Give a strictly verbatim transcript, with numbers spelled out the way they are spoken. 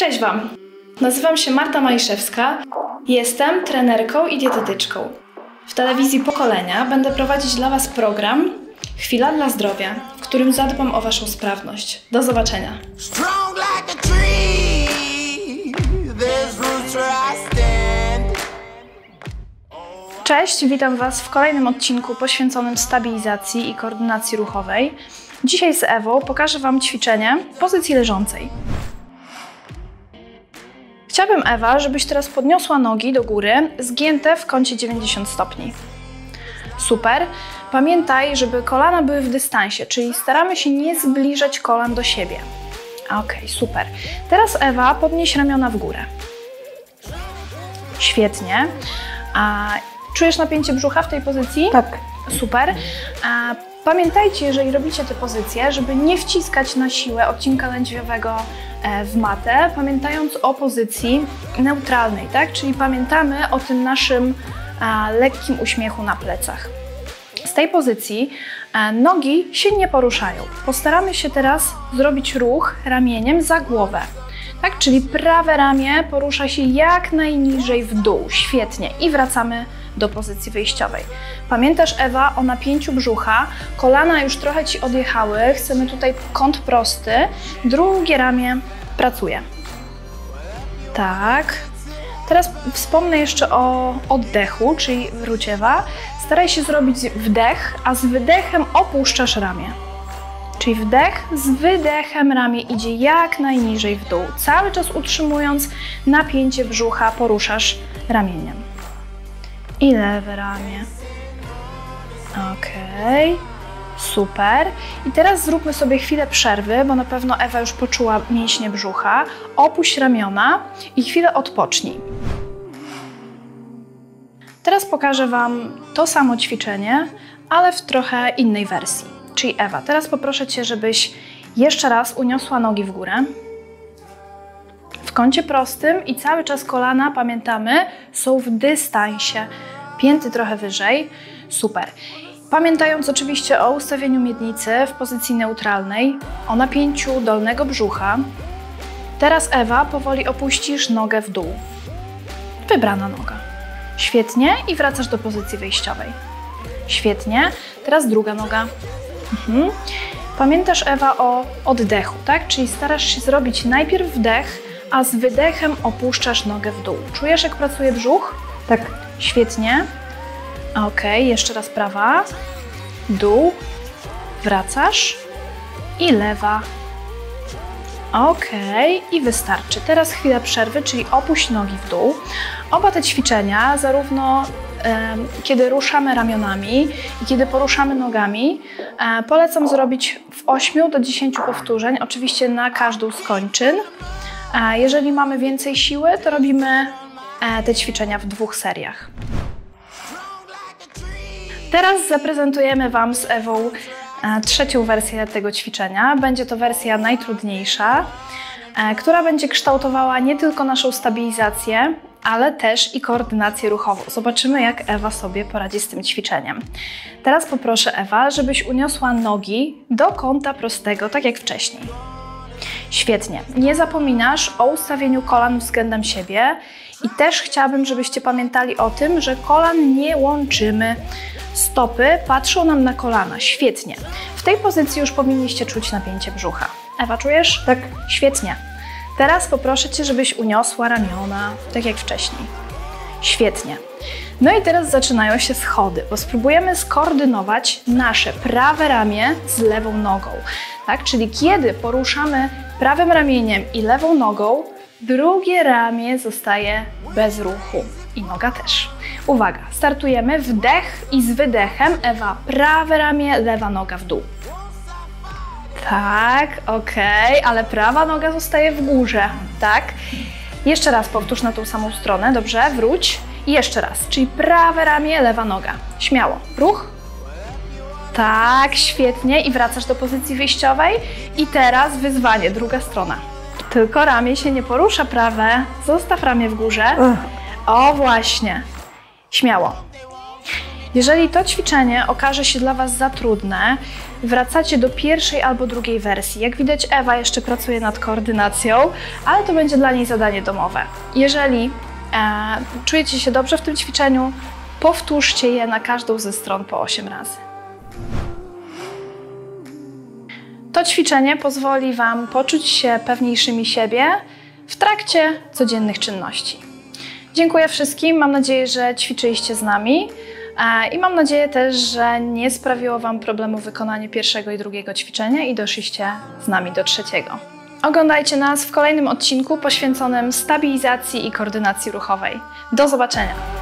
Cześć Wam! Nazywam się Marta Maliszewska. Jestem trenerką i dietetyczką. W telewizji Pokolenia będę prowadzić dla Was program Chwila dla zdrowia, w którym zadbam o Waszą sprawność. Do zobaczenia! Cześć, witam Was w kolejnym odcinku poświęconym stabilizacji i koordynacji ruchowej. Dzisiaj z Ewą pokażę Wam ćwiczenie w pozycji leżącej. Chciałabym, Ewa, żebyś teraz podniosła nogi do góry, zgięte w kącie dziewięćdziesiąt stopni. Super. Pamiętaj, żeby kolana były w dystansie, czyli staramy się nie zbliżać kolan do siebie. Ok, super. Teraz, Ewa, podnieś ramiona w górę. Świetnie. A czujesz napięcie brzucha w tej pozycji? Tak. Super. A pamiętajcie, jeżeli robicie tę pozycję, żeby nie wciskać na siłę odcinka lędźwiowego w matę, pamiętając o pozycji neutralnej, tak? Czyli pamiętamy o tym naszym a, lekkim uśmiechu na plecach. Z tej pozycji a, nogi się nie poruszają. Postaramy się teraz zrobić ruch ramieniem za głowę. Tak? Czyli prawe ramię porusza się jak najniżej w dół. Świetnie. I wracamy do pozycji wyjściowej. Pamiętasz, Ewa, o napięciu brzucha. Kolana już trochę Ci odjechały. Chcemy tutaj kąt prosty. Drugie ramię pracuje. Tak. Teraz wspomnę jeszcze o oddechu, czyli wróć, Ewa. Staraj się zrobić wdech, a z wydechem opuszczasz ramię. Czyli wdech, z wydechem ramię idzie jak najniżej w dół. Cały czas utrzymując napięcie brzucha, poruszasz ramieniem. I lewe ramię. Ok. Super. I teraz zróbmy sobie chwilę przerwy, bo na pewno Ewa już poczuła mięśnie brzucha. Opuść ramiona i chwilę odpocznij. Teraz pokażę Wam to samo ćwiczenie, ale w trochę innej wersji. Czyli Ewa, teraz poproszę Cię, żebyś jeszcze raz uniosła nogi w górę. W kącie prostym i cały czas kolana, pamiętamy, są w dystansie. Pięty trochę wyżej. Super. Pamiętając oczywiście o ustawieniu miednicy w pozycji neutralnej, o napięciu dolnego brzucha. Teraz, Ewa, powoli opuścisz nogę w dół. Wybrana noga. Świetnie i wracasz do pozycji wyjściowej. Świetnie. Teraz druga noga. Mhm. Pamiętasz, Ewa, o oddechu, tak? Czyli starasz się zrobić najpierw wdech, a z wydechem opuszczasz nogę w dół. Czujesz, jak pracuje brzuch? Tak. Świetnie. Ok, jeszcze raz prawa. Dół. Wracasz. I lewa. Ok, i wystarczy. Teraz chwila przerwy, czyli opuść nogi w dół. Oba te ćwiczenia, zarówno e, kiedy ruszamy ramionami i kiedy poruszamy nogami, e, polecam zrobić w ośmiu do dziesięciu powtórzeń, oczywiście na każdą z kończyn. E, jeżeli mamy więcej siły, to robimy e, te ćwiczenia w dwóch seriach. Teraz zaprezentujemy Wam z Ewą e, trzecią wersję tego ćwiczenia. Będzie to wersja najtrudniejsza, e, która będzie kształtowała nie tylko naszą stabilizację, ale też i koordynację ruchową. Zobaczymy, jak Ewa sobie poradzi z tym ćwiczeniem. Teraz poproszę, Ewa, żebyś uniosła nogi do kąta prostego, tak jak wcześniej. Świetnie. Nie zapominasz o ustawieniu kolan względem siebie i też chciałabym, żebyście pamiętali o tym, że kolan nie łączymy. Stopy patrzą nam na kolana. Świetnie. W tej pozycji już powinniście czuć napięcie brzucha. Ewa, czujesz? Tak. Świetnie. Teraz poproszę Cię, żebyś uniosła ramiona, tak jak wcześniej. Świetnie. No i teraz zaczynają się schody, bo spróbujemy skoordynować nasze prawe ramię z lewą nogą. Tak? Czyli kiedy poruszamy prawym ramieniem i lewą nogą, drugie ramię zostaje bez ruchu i noga też. Uwaga, startujemy, wdech i z wydechem, Ewa, prawe ramię, lewa noga w dół. Tak, ok, ale prawa noga zostaje w górze, tak? Jeszcze raz powtórz na tą samą stronę, dobrze, wróć i jeszcze raz, czyli prawe ramię, lewa noga. Śmiało, ruch. Tak, świetnie i wracasz do pozycji wyjściowej i teraz wyzwanie, druga strona. Tylko ramię się nie porusza prawe, zostaw ramię w górze. O, właśnie. Śmiało. Jeżeli to ćwiczenie okaże się dla Was za trudne, wracacie do pierwszej albo drugiej wersji. Jak widać, Ewa jeszcze pracuje nad koordynacją, ale to będzie dla niej zadanie domowe. Jeżeli e, czujecie się dobrze w tym ćwiczeniu, powtórzcie je na każdą ze stron po osiem razy. To ćwiczenie pozwoli Wam poczuć się pewniejszymi siebie w trakcie codziennych czynności. Dziękuję wszystkim, mam nadzieję, że ćwiczyliście z nami i mam nadzieję też, że nie sprawiło Wam problemu wykonanie pierwszego i drugiego ćwiczenia i doszliście z nami do trzeciego. Oglądajcie nas w kolejnym odcinku poświęconym stabilizacji i koordynacji ruchowej. Do zobaczenia!